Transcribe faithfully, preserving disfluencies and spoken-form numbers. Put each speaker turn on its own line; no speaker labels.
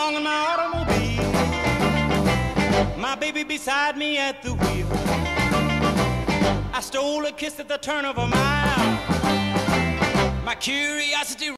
along in my automobile, my baby beside me at the wheel. I stole a kiss at the turn of a mile. My curiosity